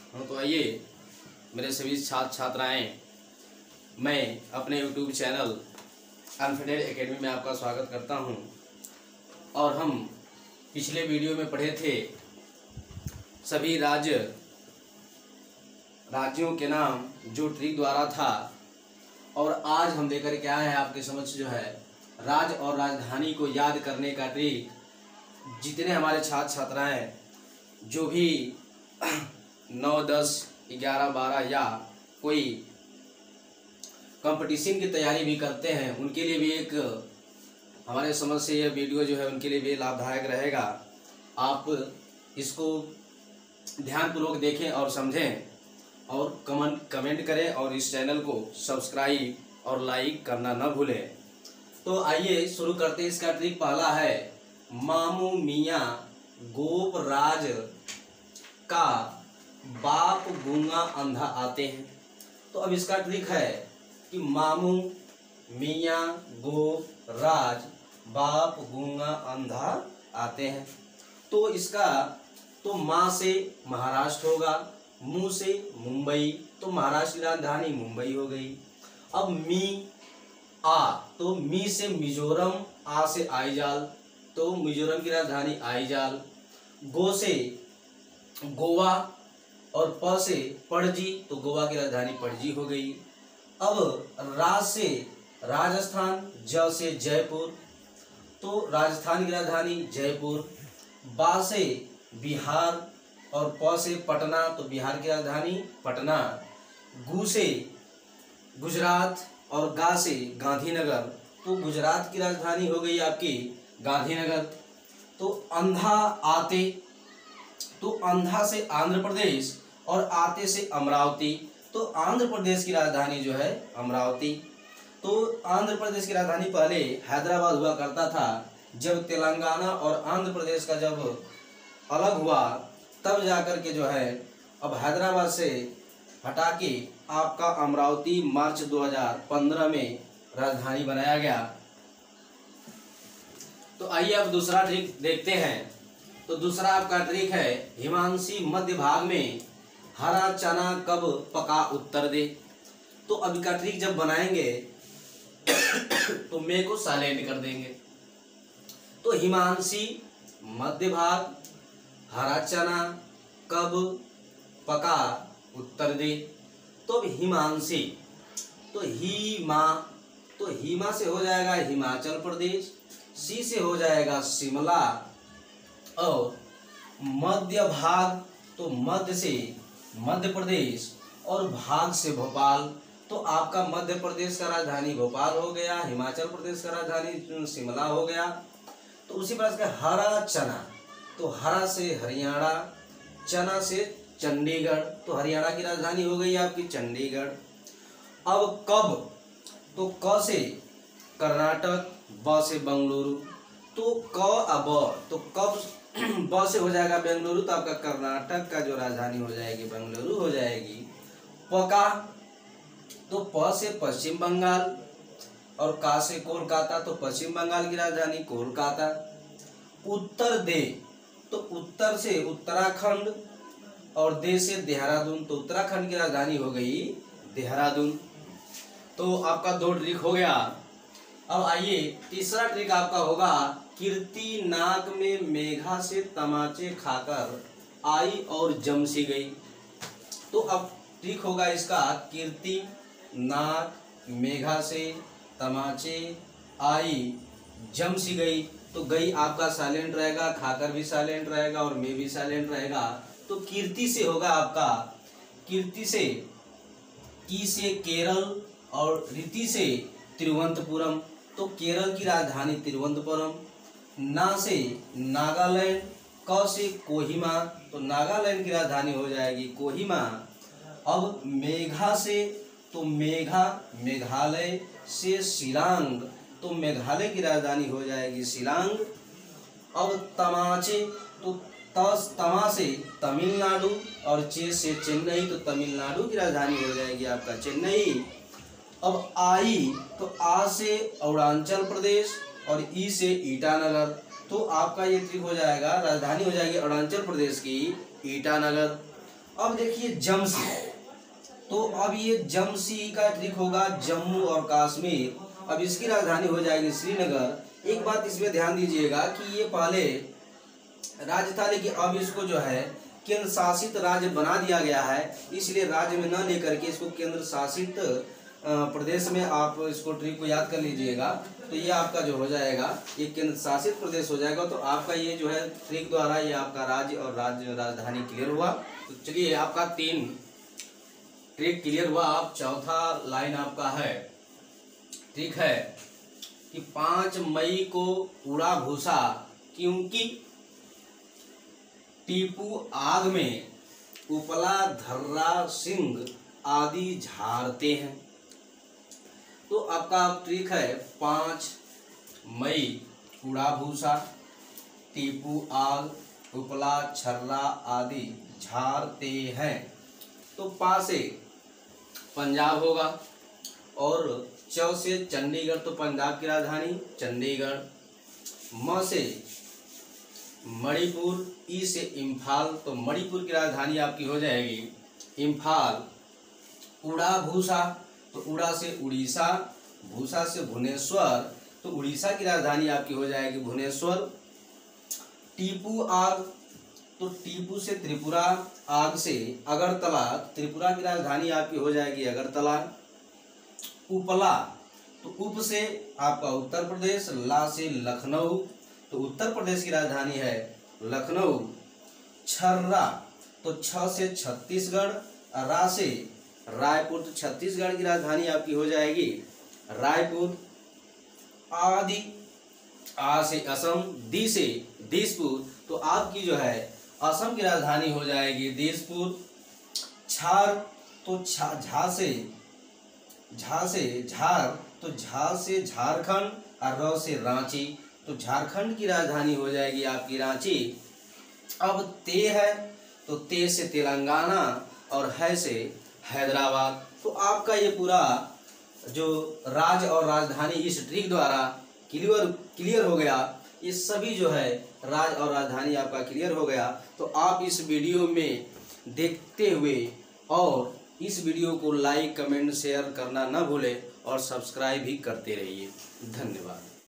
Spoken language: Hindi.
हाँ, तो आइए मेरे सभी छात्र छात्राएं, मैं अपने YouTube चैनल कॉन्फिडेंट एकेडमी में आपका स्वागत करता हूं। और हम पिछले वीडियो में पढ़े थे सभी राज्यों के नाम जो ट्रिक द्वारा था, और आज हम लेकर के आए हैं आपके समक्ष जो है राज्य और राजधानी को याद करने का ट्रिक। जितने हमारे छात्र छात्राएं जो भी 9, 10, 11, 12 या कोई कंपटीशन की तैयारी भी करते हैं, उनके लिए भी एक हमारे समझ से यह वीडियो जो है उनके लिए भी लाभदायक रहेगा। आप इसको ध्यानपूर्वक देखें और समझें और कमेंट करें और इस चैनल को सब्सक्राइब और लाइक करना न भूलें। तो आइए शुरू करते हैं। इसका ट्रिक पहला है, मामू मियाँ गोप राज का बाप गूंगा अंधा आते हैं। तो अब इसका ट्रिक है कि मामू मियाँ गोप राज बाप गूंगा अंधा आते हैं। तो इसका तो माँ से महाराष्ट्र होगा, मुँह से मुंबई, तो महाराष्ट्र की राजधानी मुंबई हो गई। अब मी आ, तो मी से मिजोरम, आ से आइजाल, तो मिजोरम की राजधानी आइजाल। गो से गोवा और प से पणजी, तो गोवा की राजधानी पणजी हो गई। अब राज से राजस्थान, ज से जयपुर, तो राजस्थान की राजधानी जयपुर। बा से बिहार और प से पटना, तो बिहार की राजधानी पटना। गु से गुजरात और गा से गांधीनगर, तो गुजरात की राजधानी हो गई आपकी गांधीनगर। तो अंधा आते, तो अंधा से आंध्र प्रदेश और आते से अमरावती, तो आंध्र प्रदेश की राजधानी जो है अमरावती। तो आंध्र प्रदेश की राजधानी पहले हैदराबाद हुआ करता था। जब तेलंगाना और आंध्र प्रदेश का जब अलग हुआ तब जाकर के जो है अब हैदराबाद से हटा के आपका अमरावती मार्च 2015 में राजधानी बनाया गया। तो आइए अब दूसरा ट्रिक देखते हैं। तो दूसरा आपका ट्रिक है, हिमांशी मध्य भाग में हरा चना कब पका उत्तर दे। तो अब का ट्रिक जब बनाएंगे तो मे को साइलेंट कर देंगे। तो हिमांशी मध्य भाग हरा चना कब पका उत्तर दे। तो अब हिमांशी, तो हीमा, तो हीमा से हो जाएगा हिमाचल प्रदेश, सी से हो जाएगा शिमला, और मध्य भाग, तो मध्य से मध्य प्रदेश और भाग से भोपाल, तो आपका मध्य प्रदेश का राजधानी भोपाल हो गया, हिमाचल प्रदेश का राजधानी शिमला हो गया। तो उसी प्रकार से हरा चना, तो हरा से हरियाणा, चना से चंडीगढ़, तो हरियाणा की राजधानी हो गई आपकी चंडीगढ़। अब कब, तो क से कर्नाटक, ब से बंगलुरु, तो क अब, तो कब ब से हो जाएगा बेंगलुरु, तो आपका कर्नाटक का जो राजधानी हो जाएगी बेंगलुरु हो जाएगी। पका, तो प से पश्चिम बंगाल और का से कोलकाता, तो पश्चिम बंगाल की राजधानी कोलकाता। उत्तर दे, तो उत्तर से उत्तराखंड और दे से देहरादून, तो उत्तराखंड की राजधानी हो गई देहरादून। तो आपका 2 ट्रिक हो गया। अब आइए तीसरा ट्रिक आपका होगा, कीर्ति नाक में मेघा से तमाचे खाकर आई और जम सी गई। तो अब ट्रिक होगा इसका, कीर्ति नाक मेघा से तमाचे आई जम सी गई। तो गई आपका साइलेंट रहेगा, खाकर भी साइलेंट रहेगा और में भी साइलेंट रहेगा। तो कीर्ति से होगा आपका, कीर्ति से की से केरल और रीति से तिरुवनंतपुरम, तो केरल की राजधानी तिरुवनंतपुरम। ना से नागालैंड, क से कोहिमा, तो नागालैंड की राजधानी हो जाएगी कोहिमा। अब मेघा से, तो मेघा मेघालय से शिलांग, तो मेघालय की राजधानी हो जाएगी शिलांग। अब तमाचे, तो तमा से तमिलनाडु और चे से चेन्नई, तो तमिलनाडु की राजधानी हो जाएगी आपका चेन्नई। अब आई, तो आ से अरुणाचल प्रदेश और ई से ईटानगर, तो आपका ये ट्रिक हो जाएगा, राजधानी हो जाएगी अरुणाचल प्रदेश की ईटानगर। अब देखिए जमसी, तो अब ये जमसी का ट्रिक होगा जम्मू और कश्मीर। अब इसकी राजधानी हो जाएगी श्रीनगर। एक बात इसमें ध्यान दीजिएगा कि ये पहले राज्य था, लेकिन अब इसको जो है केंद्र शासित राज्य बना दिया गया है, इसलिए राज्य में न लेकर के इसको केंद्र शासित प्रदेश में आप इसको ट्रिक को याद कर लीजिएगा। तो ये आपका जो हो जाएगा ये केंद्र शासित प्रदेश हो जाएगा। तो आपका ये जो है ट्रिक द्वारा ये आपका राज्य और राज्य राजधानी क्लियर हुआ। तो चलिए आपका 3 ट्रिक क्लियर हुआ। अब चौथा लाइन आपका है, ट्रिक है कि 5 मई को उड़ा भूसा क्योंकि टीपू आग में उपला धर्रा सिंह आदि झाड़ते हैं। तो आपका ट्रिक है 5 मई कूड़ा भूसा, टीपू आग, उपला छर्रा आदि झाड़ते हैं। तो पा से पंजाब होगा और च से चंडीगढ़, तो पंजाब की राजधानी चंडीगढ़। म से मणिपुर, ई से इम्फाल, तो मणिपुर की राजधानी आपकी हो जाएगी इम्फाल। उड़ा भूसा, तो उड़ा से उड़ीसा, भूसा से भुवनेश्वर, तो उड़ीसा की राजधानी आपकी हो जाएगी भुवनेश्वर। टीपू आग, तो टीपू से त्रिपुरा, आग से अगरतला, त्रिपुरा की राजधानी आपकी हो जाएगी अगरतला। उपला, तो उप से आपका उत्तर प्रदेश, ला से लखनऊ, तो उत्तर प्रदेश की राजधानी है लखनऊ। छर्रा, तो छ से छत्तीसगढ़, रा से रायपुर, तो छत्तीसगढ़ की राजधानी आपकी हो जाएगी रायपुर। आदि, आ से असम, दी से दिसपुर, तो आपकी जो है असम की राजधानी हो जाएगी दिसपुर। झार, तो झा से झार, तो झा से झारखंड और र से रांची, तो झारखंड की राजधानी हो जाएगी आपकी रांची। अब ते है, तो ते से तेलंगाना और है से हैदराबाद। तो आपका ये पूरा जो राज्य और राजधानी इस ट्रिक द्वारा क्लियर हो गया। ये सभी जो है राज्य और राजधानी आपका क्लियर हो गया। तो आप इस वीडियो में देखते हुए और इस वीडियो को लाइक, कमेंट, शेयर करना न भूलें और सब्सक्राइब भी करते रहिए। धन्यवाद।